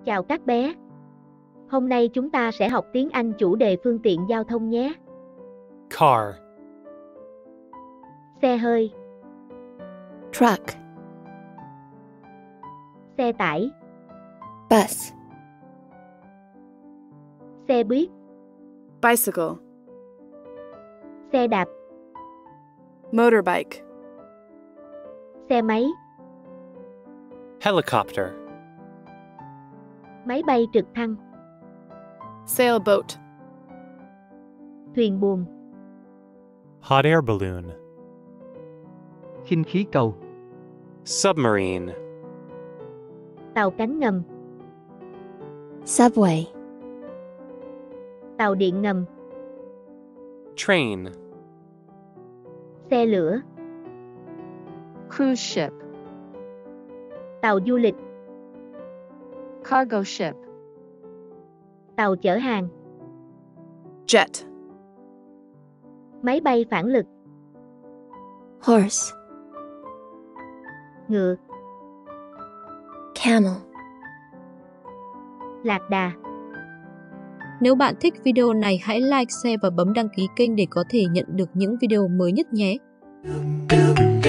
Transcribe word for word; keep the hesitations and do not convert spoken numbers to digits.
Chào các bé. Hôm nay chúng ta sẽ học tiếng Anh chủ đề phương tiện giao thông nhé. Car, Xe hơi, truck, xe tải, bus, xe buýt, bicycle, xe đạp, motorbike, xe máy, helicopter, máy bay trực thăng, sailboat, thuyền buồm, hot air balloon, khinh khí cầu, submarine, tàu cánh ngầm, subway, tàu điện ngầm, train, xe lửa, cruise ship, tàu du lịch, cargo ship, tàu chở hàng, jet, máy bay phản lực, horse, ngựa, camel. lạc đà. Nếu bạn thích video này hãy like, share và bấm đăng ký kênh để có thể nhận được những video mới nhất nhé.